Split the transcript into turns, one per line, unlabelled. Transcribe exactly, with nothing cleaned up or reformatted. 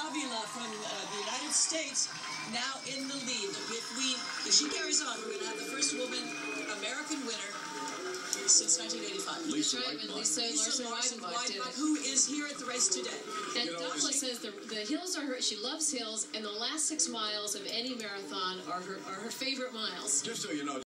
Avila from uh, the United States now in the lead. If we, if she carries on, we're going to have the first woman American winner since nineteen eighty-five.
Lisa,
right, Lisa, Lisa Larson-Weidenbach did it.
Who is here at the race today.
And
You know,
Douglas says the, the hills are her, she loves hills, and the last six miles of any marathon are her, are her favorite miles.
Just so you know,